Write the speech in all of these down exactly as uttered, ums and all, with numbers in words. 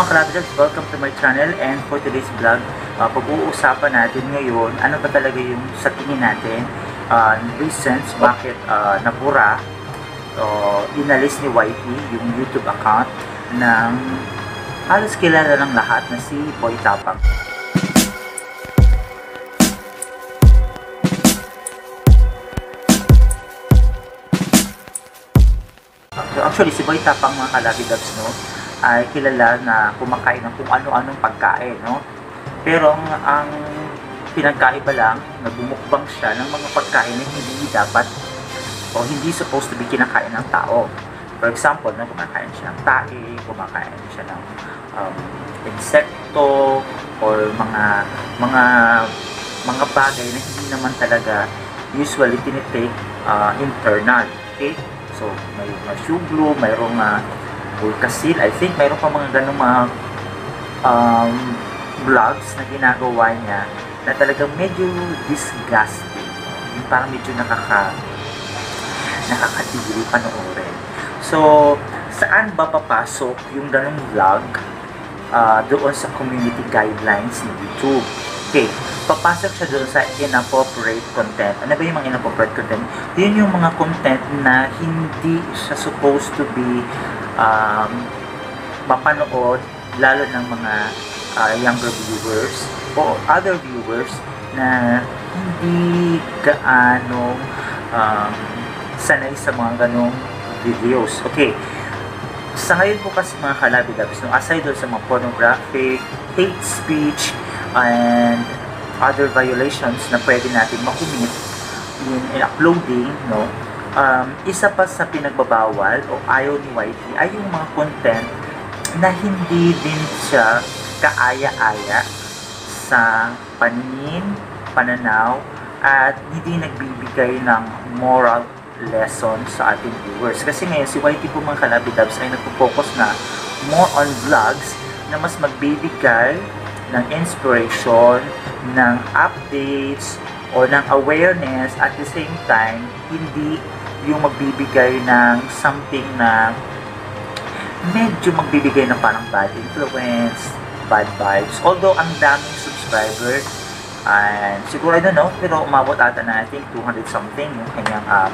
mga kalabiters, welcome to my channel, and for today's vlog, uh, pag-uusapan natin ngayon ano ba talaga yung sa tingin natin uh, reasons bakit uh, nabura o uh, inalis ni Y T yung YouTube account ng halos kilala ng lahat na si Boy Tapang. So actually si Boy Tapang, mga kalabiters, no, ay kilala na kumakain ng kung ano-anong pagkain, no? Pero ang, ang pinagkaiba lang, nagbumukbang siya ng mga pagkain na hindi dapat o hindi supposed to be kinakain ng tao. For example, no, kumakain siya ng tae, kumakain siya ng um, insekto, or mga mga mga bagay na hindi naman talaga usually tinitake uh, internal. Okay? So, may masyuglo, mayroong uh, Bulkasil, I think mayroon pa mga ganong mga um, vlogs na ginagawa niya na talagang medyo disgusting, yung parang medyo nakaka nakakatili panoorin. So, saan ba papasok yung ganong vlog uh, doon sa community guidelines ng YouTube? Okay, papasok siya doon sa inappropriate content. Ano ba yung mga inappropriate content? Yun yung mga content na hindi siya supposed to be um, mapanood, lalo ng mga uh, younger viewers o other viewers na hindi gaano um, sanay sa mga ganong videos. Okay, sa ngayon po kasi mga kalabiters, no, aside doon sa mga pornographic, hate speech, and other violations na pwede natin makumit in, in uploading, no, um, isa pa sa pinagbabawal o ayaw ni Y T ay yung mga content na hindi din siya kaaya-aya sa paningin, pananaw, at hindi nagbibigay ng moral lesson sa ating viewers. Kasi ngayon si Y T po, mga kalabiters, ay nagpo-focus na more on vlogs na mas magbibigay ng inspiration, ng updates, o ng awareness, at the same time, hindi yung magbibigay ng something na medyo magbibigay ng parang bad influence, bad vibes. Although, ang daming subscriber, and siguro, I don't know, pero umabot ata na, I think, two hundred something yung kanyang um,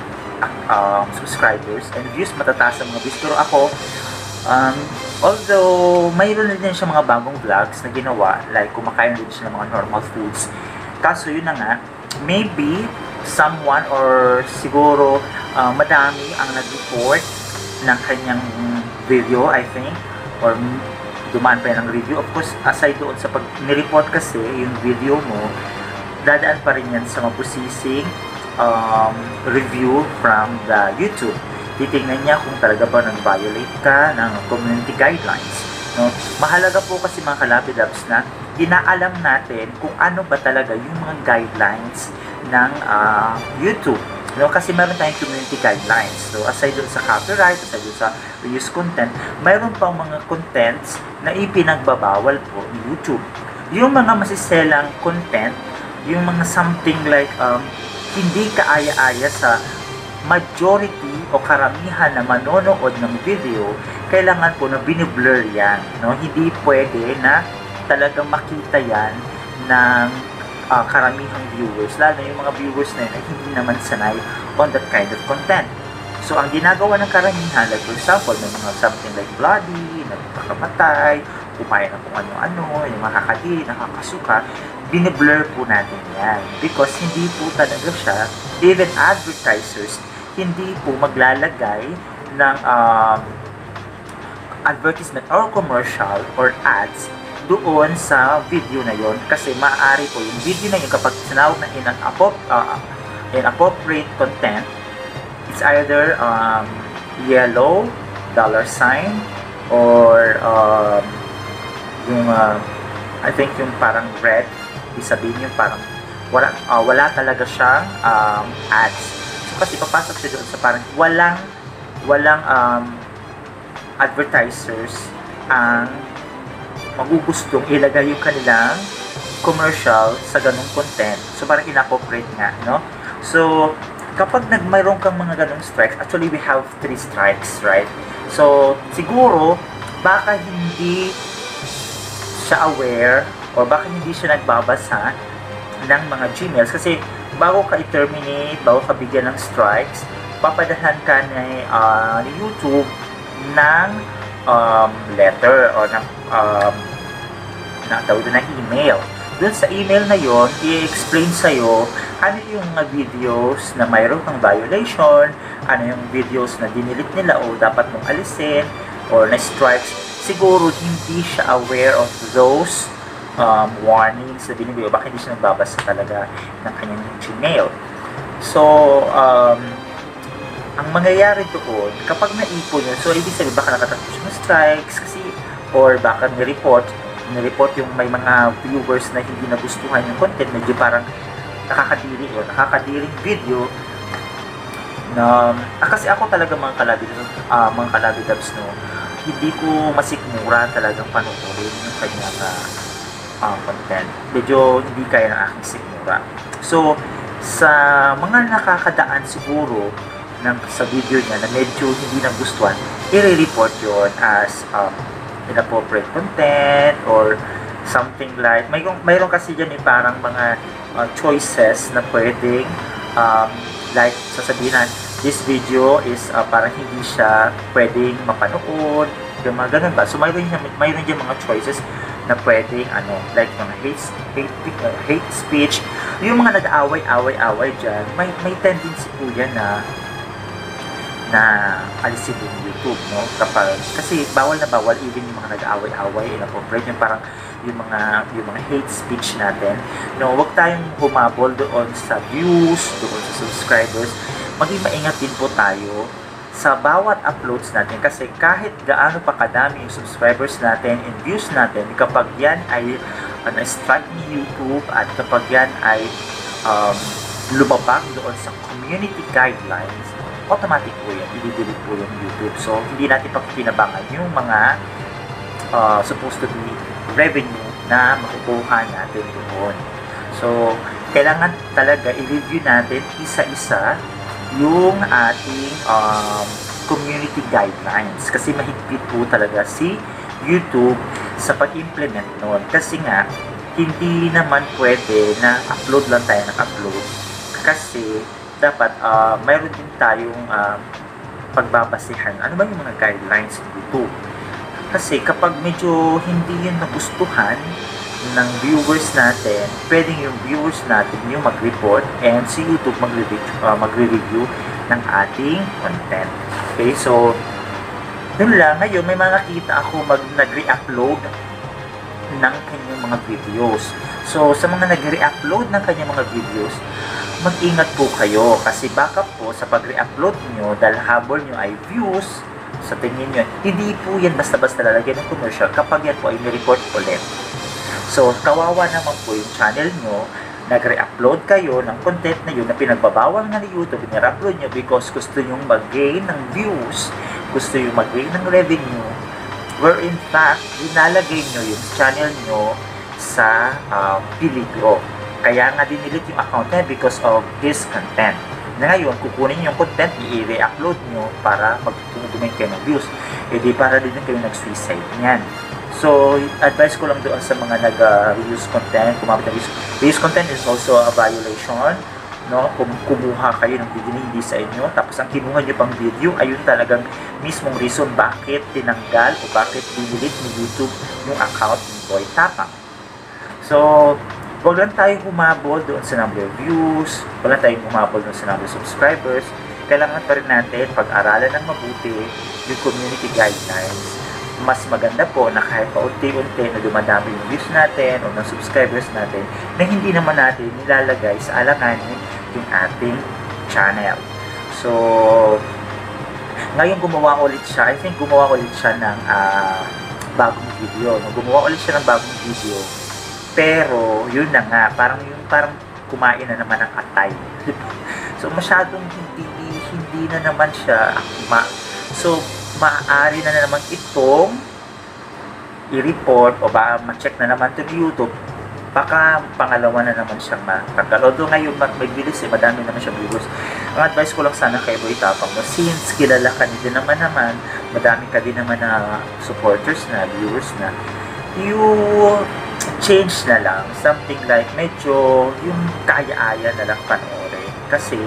um, subscribers, and views, matataas ang mga views. Pero ako, um, although, mayroon na din siya mga bagong vlogs na ginawa, like kumakain din siya ng mga normal foods. Kaso yun na nga, maybe someone or siguro uh, madami ang nag-report ng kanyang video, I think, or dumaan pa ng review. Of course, aside doon sa pag nireport kasi yung video mo, dadaan pa rin yan sa mabusising um, review from the YouTube. Titingnan niya kung talaga ba nag-violate ka ng community guidelines. No? Mahalaga po kasi, mga kalabiters, na inaalam natin kung ano ba talaga yung mga guidelines ng uh, YouTube. No? Kasi meron tayong community guidelines. So, aside dun sa copyright, aside dun sa reuse content, mayroon pang mga contents na ipinagbabawal po ni YouTube. Yung mga masiselang content, yung mga something like um, hindi kaaya-aya sa majority o karamihan na manonood ng video, kailangan po na biniblur yan. No? Hindi pwede na talagang makita yan ng uh, karamihang viewers, lalo yung mga viewers na yun ay hindi naman sanay on that kind of content. So, ang ginagawa ng karamihan, like for example, may mga something like bloody, nagkakamatay, kumain ng kung ano-ano, yung makakadi, nakakasuka, biniblur po natin yan. Because hindi po talaga siya, even advertisers, hindi po maglalagay ng um, advertisement or commercial or ads doon sa video na yon, kasi maaari po yung video na yun, kapag sinawag na inappropriate uh, inappropriate content, it's either um, yellow dollar sign or um, yung uh, I think yung parang red, isabihin yung parang wala, uh, wala talaga siyang um, ads. Kasi papasok siya doon sa parang walang walang um, advertisers ang magugustong ilagay yung kanilang commercial sa ganung content. So parang inappropriate nga, no? So kapag nagmayroon kang mga ganung strikes, actually we have three strikes, right? So siguro baka hindi siya aware o baka hindi siya nagbabasa ng mga Gmails kasi bago ka i-terminate, bago ka bigyan ng strikes, papadahan ka ni, uh, ni YouTube ng um, letter o ng um, na tawag na email. Doon sa email na yon, i-explain sa'yo ano yung mga videos na mayroon kang violation, ano yung videos na dinilit nila o dapat mong alisin, or na strikes. Siguro hindi siya aware of those um, warnings na binibigay, baka hindi siya nagbabasa talaga ng kanyang Gmail. So, um, ang mangyayari doon, kapag naipon yun, so ibig sabihin baka nakatatapos siya ng strikes kasi, or baka nireport, nireport yung may mga viewers na hindi nagustuhan yung content, medyo parang nakakadiri o nakakadiring video na, ah, kasi ako talaga mga kalabi, uh, mga kalabi dubs, no, hindi ko masikmura talagang panoorin yung kanyang uh, uh, content. Medyo hindi kaya ng aking sikmura. So, sa mga nakakadaan siguro ng, sa video niya na medyo hindi nagustuhan, i-report yon as um, inappropriate content or something like, may, mayroon kasi dyan eh, parang mga uh, choices na pwedeng um, like sasabihin na this video is uh, parang hindi siya pwedeng mapanood, yung mga ganun ba. So mayroon dyan, mayroon dyan mga choices na pwedeng ano, like mga hate, hate, uh, hate speech, yung mga nag-away-away-away dyan, may, may tendency po yan na na alisin yung YouTube, no? Kapag, kasi bawal na bawal even yung mga nag-away-away, inappropriate, yung parang yung mga yung mga hate speech natin, no? Huwag tayong humabol doon sa views, doon sa subscribers. Maging maingat din po tayo sa bawat uploads natin kasi kahit gaano pa kadami yung subscribers natin and views natin, kapag yan ay uh, na-strike ni YouTube at kapag yan ay um, lumabag doon sa community guidelines, automatic po yan, i-delete po yung YouTube. So, hindi natin pagpinabangan yung mga uh, supposed to be revenue na makukuha natin doon. So, kailangan talaga i-review natin isa-isa yung ating um, community guidelines kasi mahigpit po talaga si YouTube sa pag-implement nun. Kasi nga, hindi naman pwede na upload lang tayo ng upload kasi dapat uh, mayroon din tayong uh, pagbabasihan. Ano ba yung mga guidelines ng YouTube? Kasi kapag medyo hindi yun nagustuhan ng viewers natin, pwedeng yung viewers natin yung mag-report and si YouTube magre-review, uh, magre-review ng ating content. Okay, so yun lang. Ngayon, may mga nakita ako mag nag-re-upload ng kanyang mga videos. So, sa mga nag-re-upload ng kanyang mga videos, mag-ingat po kayo kasi baka po sa pag-re-upload nyo, dahil habol nyo ay views, sa tingin nyo, hindi po yan basta-basta lalagyan ng commercial kapag yan po ay nireport ulit. So, kawawa naman po yung channel nyo, nag-re-upload kayo ng content na yun na pinagbabawal na ni YouTube, nire-upload nyo because gusto nyo mag-gain ng views, gusto nyo mag-gain ng revenue, where in fact, dinalagay nyo yung channel nyo sa uh, peligro. Kaya nga dinilit yung account niya because of this content. Na ngayon, kukunin yung content, i-re-upload nyo para mag-tumugumay kayo ng views. E di para din kayo nag-suicide niyan. So, advice ko lang doon sa mga nag-reuse uh, content, kumamit ng reuse. Reuse content is also a violation. No? Kung kumuha kayo ng video na hindi sa inyo, tapos ang kinuha nyo pang video, ayun talagang mismong reason bakit tinanggal o bakit dinilit ni YouTube yung account ni Boy Tapang. So, huwag lang tayo humabol doon sa number of views, huwag lang tayo humabol doon sa number of subscribers. Kailangan pa rin natin pag-aralan ng mabuti yung community guidelines. Mas maganda po na kahit paunti-unti na dumadami yung views natin o ng subscribers natin na hindi naman natin nilalagay sa alanganin yung ating channel. So, ngayon gumawa ulit siya. I think gumawa ulit siya ng uh, bagong video. No? Gumawa ulit siya ng bagong video. Pero, yun na nga, parang yung parang kumain na naman ng atay. So, masyadong hindi, hindi na naman siya akma. So, maaari na, na naman itong i-report o ba ma-check na naman ito ni YouTube baka pangalawa na naman siyang matagal. Although ngayon may bilis eh, madami naman siyang viewers. Ang advice ko lang sana kay Boy Tapang mo, since kilala ka din naman naman, madami ka din naman na supporters na, viewers na, you change na lang. Something like medyo yung kaya-aya na lang panoorin. Kasi,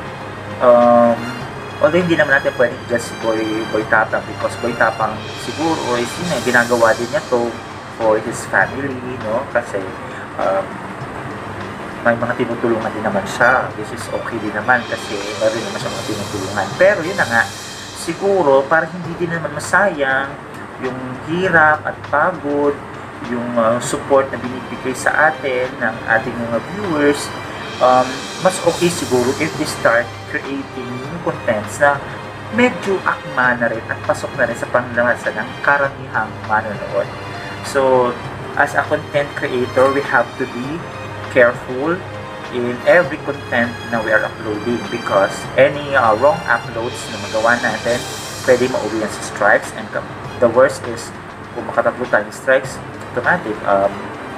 um, although hindi naman natin pwedeng just si Boy, Boy Tapang because Boy Tapang siguro is yun eh, ginagawa din niya to for his family, no? Kasi um, may mga tinutulungan din naman siya. This is okay din naman kasi meron naman siya mga tinutulungan. Pero yun na nga, siguro para hindi din naman masayang yung hirap at pagod, yung uh, support na binibigay sa atin ng ating mga viewers, um, mas okay siguro if we start creating new contents na medyo akma na rin at pasok na rin sa panlasa ng karamihang manonood. So, as a content creator, we have to be careful in every content na we are uploading because any uh, wrong uploads na magawa natin, pwede mauwi yan sa strikes, and the worst is, kung makatatlo tayong strikes, automatic, um,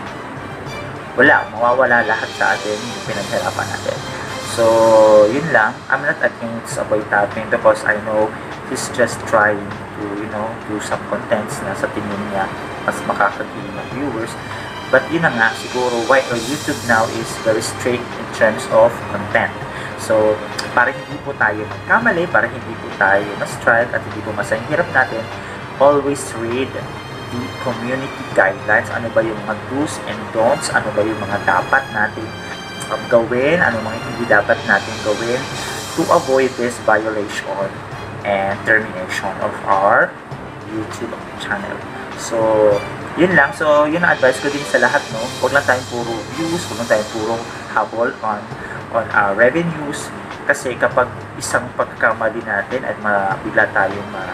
wala, mawawala lahat sa atin yung pinaghirapan natin. So, yun lang. I'm not against Boy Tapang because I know he's just trying to, you know, do some contents na sa tingin niya mas makakaging ng viewers. But yun na nga, siguro, why our YouTube now is very strict in terms of content. So, para hindi po tayo magkamali, para hindi po tayo ma-strike at hindi po masayang hirap natin, always read the community guidelines. Ano ba yung mga do's and don'ts? Ano ba yung mga dapat natin um, gawin? Ano mga hindi dapat natin gawin to avoid this violation and termination of our YouTube channel. So, yun lang. So, yun ang advice ko din sa lahat, no? Huwag lang tayong puro views, huwag lang tayong puro habol on, on our revenues. Kasi kapag isang pagkakamali natin at mabigla tayong ma,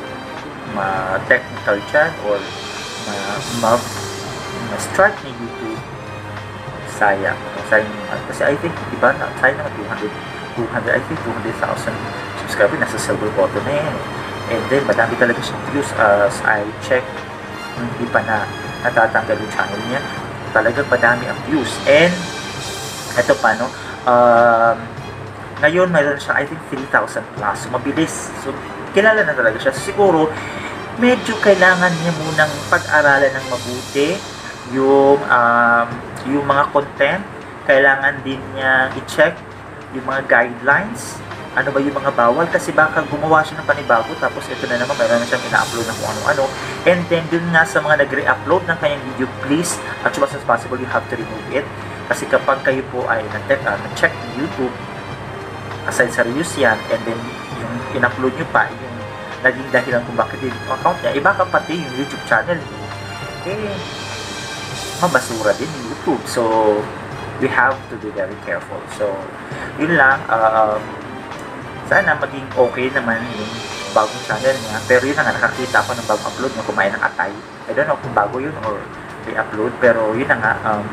ma technical dyan or ma, ma, ma strike ni YouTube, sayang. Sayang naman. Kasi I think, diba, sayang naman two hundred, two hundred, I think two hundred thousand subscriber, nasa silver button na yan. And then, madami talaga siyang views as I check, hindi pa na natatanggal yung channel niya. Talagang madami ang views. And, eto pa, no? Um, ngayon, mayroon siya, I think, three thousand plus. So, mabilis. So, kilala na talaga siya. So, siguro, medyo kailangan niya munang pag-aralan ng mabuti yung, um, yung mga content. Kailangan din niya i-check yung mga guidelines. Ano ba yung mga bawal? Kasi baka gumawa siya ng panibago tapos ito na naman, mayroon na siyang ina-upload ng kung ano-ano. And then, dun nga sa mga nag-re-upload ng kanyang video, please, as much as possible, you have to remove it. Kasi kapag kayo po ay nag-check uh, YouTube, aside sa reviews yan, and then yung in-upload nyo pa, yung naging dahilan kung bakit yung account niya, iba ka pati yung YouTube channel niyo, eh, mabasura din yung YouTube. So, we have to be very careful. So, yun lang, um, sana maging okay naman yung bagong channel niya. Pero yun na nga, nakakita ako ng bagong upload niya, kumain ng atay. I don't know kung bago yun or re-upload. Pero yun na nga, um,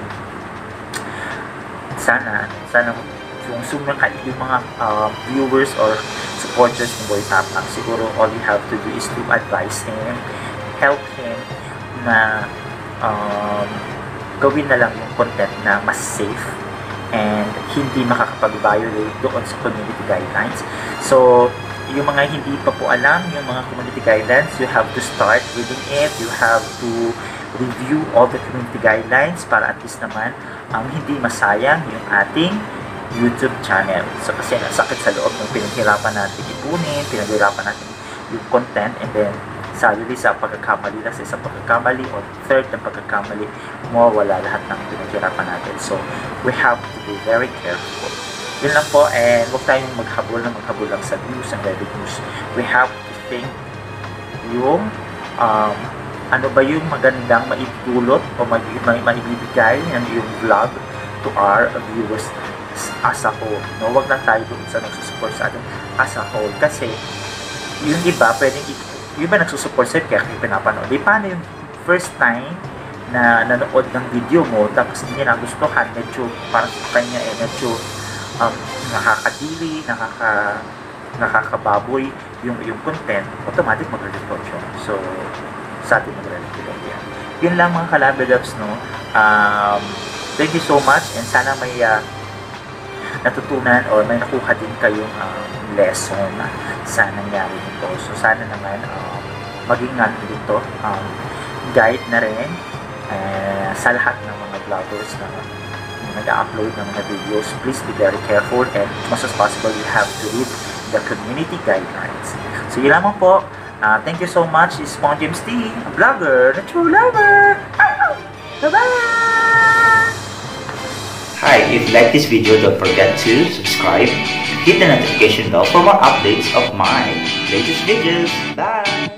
sana, sana yung sumunod yung mga uh, viewers or supporters ng Boy Tapang, siguro all you have to do is to advise him, help him na um, gawin na lang yung content na mas safe and hindi makakapag-violate doon sa community guidelines. So, yung mga hindi pa po alam yung mga community guidelines, you have to start reading it, you have to review all the community guidelines para at least naman um, hindi masayang yung ating YouTube channel. So, kasi sakit sa loob ng pinaghirapan natin ipunin, pinaghirapan natin yung content, and then suddenly sa pagkakamali na sa isang pagkakamali o third na pagkakamali, mawawala lahat ng pinaghirapan natin. So, we have to be very careful. Yun lang po, and huwag tayong maghabol na maghabol lang sa views and revenues. We have to think yung um, ano ba yung magandang maitulot o mag maibibigay ng yung vlog to our viewers as a whole. No? Huwag lang tayo doon sa nagsusupport sa atin as a whole. Kasi yung iba, pwedeng yung iba nagsusupport sa'yo kaya kayo pinapanood. Di paano yung first time na nanood ng video mo tapos hindi na gustuhan, medyo parang sa kanya eh, medyo um, nakakadili, nakaka, nakakababoy yung, yung content, automatic mag-report yun. So, sa atin mag-report yan. Yun lang mga kalabelabs, no? Um, Thank you so much and sana may uh, natutunan or may nakuha din kayong um, lesson sa nangyari nito. So sana naman um, maging nga dito um, guide na rin uh, sa lahat ng mga vloggers na nag-upload ng mga videos. Please be very careful and as much as possible you have to read the community guidelines. So yun lamang po. Uh, thank you so much. It's Spong James T, a vlogger, a true lover. Bye-bye! Hi, if you like this video, don't forget to subscribe, hit the notification bell for more updates of my latest videos. Bye!